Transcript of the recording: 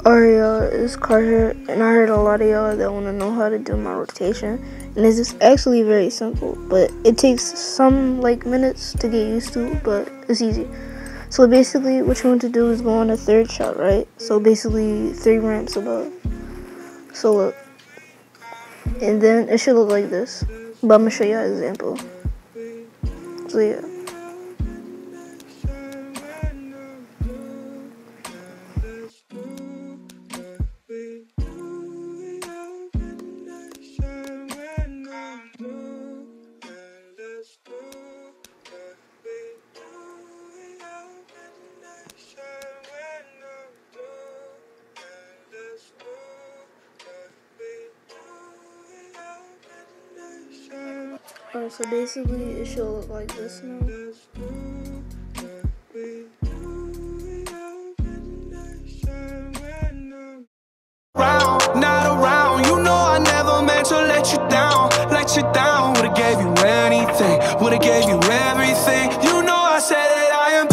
Aria is Carter, and I heard a lot of y'all that want to know how to do my rotation. And it's just actually very simple, but it takes some minutes to get used to, but it's easy. So basically, what you want to do is go on a third shot, right? So basically, 3 ramps above. So look, and then it should look like this, but I'm gonna show you an example. So yeah. Alright, so basically it should look like this now. Not around, you know I never meant to let you down. Would've gave you anything, would've gave you everything. You know I said that I am